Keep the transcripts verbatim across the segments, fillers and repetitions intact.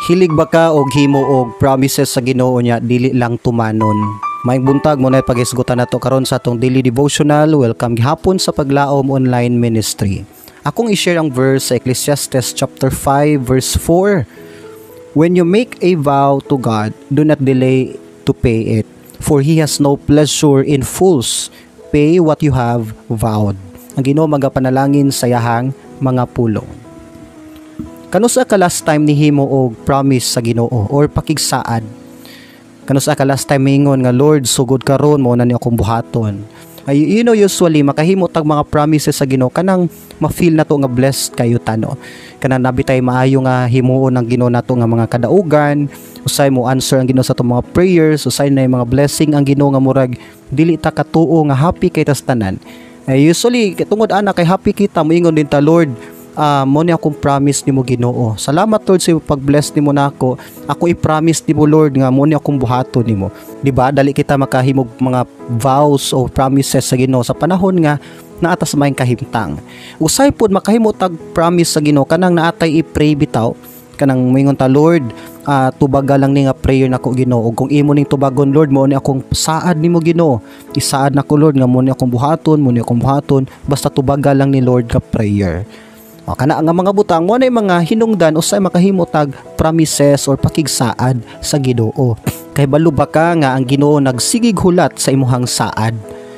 Hilig ba ka og himo og promises sa Ginoo niya dili lang tumanon? Maayong buntag mo na pag-isgutan nato karon sa atong daily devotional. Welcome gihapon sa Paglaom Online Ministry. Akong i-share ang verse sa Ecclesiastes chapter five verse four. When you make a vow to God, do not delay to pay it, for He has no pleasure in fools. Pay what you have vowed. Ang Ginoo magapanalangin sa yahang mga pulong. Kanusa ka last time ni himo og promise sa Ginoo or pakigsaad? Kanusa ka last time mingon nga Lord sugod karon mo na ni akong buhaton? Ay you know usually makahimo tag mga promises sa Ginoo kanang ma-feel nato nga blessed kayo tano. Kanang nabitay maayo nga himuon ng Ginoo nato nga mga kadaugan, usay mo answer ang Ginoo sa atong mga prayers, usay na mga blessing ang Ginoo nga murag dili ta katuo nga happy kay tas tanan. Ay usually tungod ana kay happy kita moingon din ta Lord, Uh, mo ni akong promise nimo Ginoo. Salamat Lord sa pag-bless nimo nako. Ako i-promise nimo Lord nga mo ni akong buhaton nimo. Di ba? Dali kita makahimog mga vows o promises sa Ginoo sa panahon nga naatas maayong kahimtang. Usay pod makahimo tag promise sa Ginoo kanang naatay i-pray bitaw. Kanang moingon ta Lord, uh, tubaga lang ni nga prayer nako Ginoo. Ug kung imo ning tubagon Lord mo ni akong saad nimo Ginoo. Isaad nako Lord nga mo ni akong buhaton, mo ni akong buhaton basta tubaga lang ni Lord ka prayer. O, kana nga mga butang mo na mga hinungdan o sa makahimo tag promises or pakigsaad sa Ginoo. Kay balo ba ka nga ang Ginoo nagsigig hulat sa imuhang saad?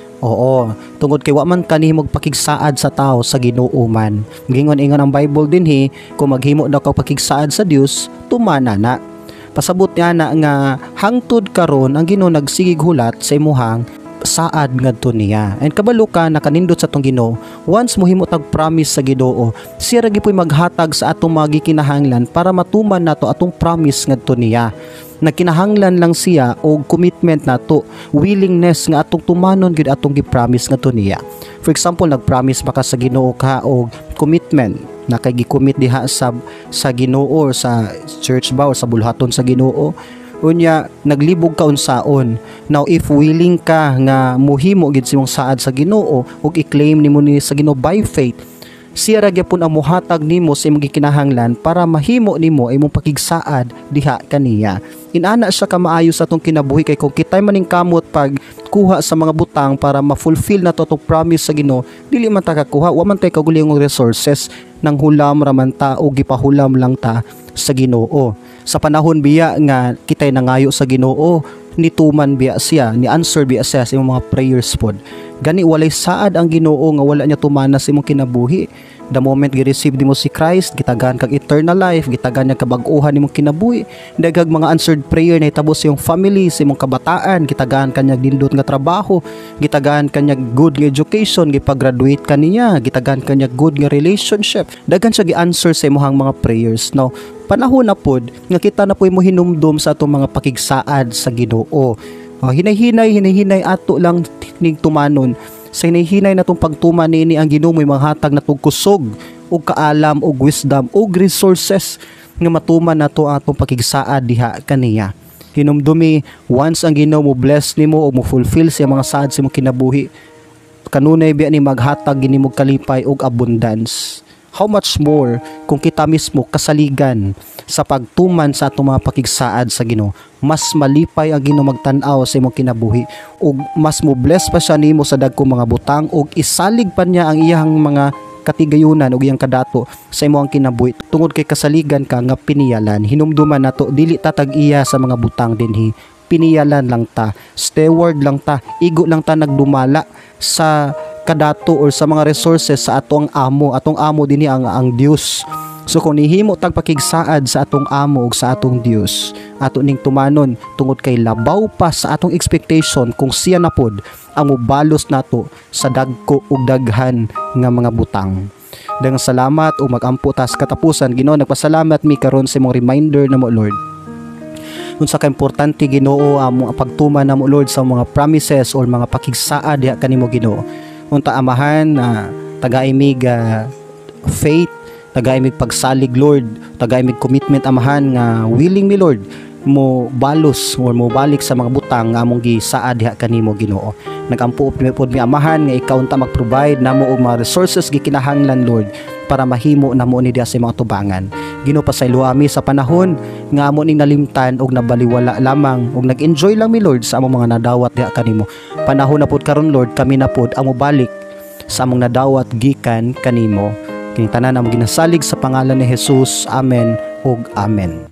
Oo, tungod kay wa man kanimo pakigsaad sa tao sa Ginoo man. Gingon-ingon ang Bible din hi, kung maghimo daw ka pakigsaad sa Dios, tumana na. Pasabot niya na nga hangtod karon ang Ginoo nagsigig hulat sa imuhang saad ngadto niya. And kabalo ka nakanindot sa atong Ginoo, once mohimo tag promise sa Ginoo, siya ra gyud maghatag sa atong mga gikinahanglan para matuman nato atong promise ngadto niya. Nagkinahanglan lang siya og commitment nato, willingness nga atong tumanon gyud atong gi-promise ngadto niya. For example, nag-promise ba ka sa Ginoo ka og commitment na kay gi-commit diha sa sa Ginoo or sa church ba or sa bulhaton sa Ginoo? Unya naglibog ka unsaon. Now if willing ka nga mohimo gid simong saad sa Ginoo ug i-claim nimo ni sa Ginoo by faith, siya ra gyapon ang mohatag nimo sa imong gikinahanglan para mahimo nimo imong pakigsaad diha kaniya. Inana siya ka maayo sa atong kinabuhi kay kung kitay maning kamot pag kuha sa mga butang para ma-fulfill nato atong promise sa Ginoo, dili man ta kakuha, wa man tay kagulingong resources nang hulam ra man ta o gipahulam lang ta sa Ginoo. Sa panahon biya nga kitay nangayo sa Ginoo, nituman biya siya, ni answer biya siya sa imong mga prayers pod. Gani walay saad ang Ginoo nga wala niya tumana sa imong kinabuhi. The moment gi-receive nimo si Christ, gitagan kag eternal life, gitagan niya kabag-uhan nimong kinabuhi. Daghang mga answered prayer na hitabo sa imong family, sa imong kabataan, gitagan kanya dindot nga trabaho, gitagan kanya good nga education, gipag-graduate kaniya, gitagan kanya good nga relationship. Daghan siya gi-answer sa imong mga prayers. Now, panahon na pod nga kita na po mo hinumdum sa atong mga pakigsaad sa Ginoo. Uh, hinay-hinay, hinay-hinay ato lang ning tumanon. Sa hinay-hinay natong pagtuman niini ang Ginoo mo'y manghatag natong kusog ug kaalam ug wisdom ug resources nga matuman nato atong pakigsaad diha kaniya. Hinumdumi once ang Ginoo mo bless nimo ug mo fulfill sa mga saad sa imong kinabuhi, kanunay biya ni maghatag ginimong kalipay ug abundance. How much more kung kita mismo kasaligan sa pagtuman sa atong mga pakigsaad sa Ginoo, mas malipay ang Ginoo magtan-aw sa imong kinabuhi ug mas mo bless pa siya nimo sa dagkong mga butang ug isalig pa niya ang iyang mga katigayunan ug iyang kadato sa imong kinabuhi tungod kay kasaligan ka nga piniyalan. Hinumduman nato dili ta tag-iya sa mga butang dinhi, piniyalan lang ta, steward lang ta, igo lang ta nagdumala sa kadato or sa mga resources sa atong amo. Atong amo dinhi ang ang Dios. So kung nihimo tag pakigsaad sa atong amo ug sa atong Dios, ato ning tumanon tungod kay labaw pa sa atong expectation kung siya na pod ang mobalos nato sa dagko ug daghan nga mga butang. Daghang salamat ug magampo ta sa katapusan Ginoo. Nagpasalamat mi karon sa imong reminder namo Lord. Unsa ka importante Ginoo ang pagtuman namo Lord sa mga promises or mga pakigsaad diha kanimo Ginoo. Unta amahan na uh, tagaimig uh, faith, tagaimig pagsalig Lord, tagaimig commitment amahan nga willing mi Lord mo balos or mo balik sa mga butang nga among gisaad diha kanimo Ginoo. Nagampo pod mi amahan nga ikaw unta mag-provide namo og mga resources gikinahanglan Lord para mahimo namo ni diha sa mga tubangan. Ginoo pasaylo ami sa panahon nga amo ning nalimtan og nabaliwala lamang og nag-enjoy lang mi Lord sa among mga nadawat diha kanimo. Panahon na pud karon Lord, kami na pud amo balik sa among nadawat gikan kanimo. Kini tanan among ginasalig sa pangalan ni Jesus. Amen ug amen.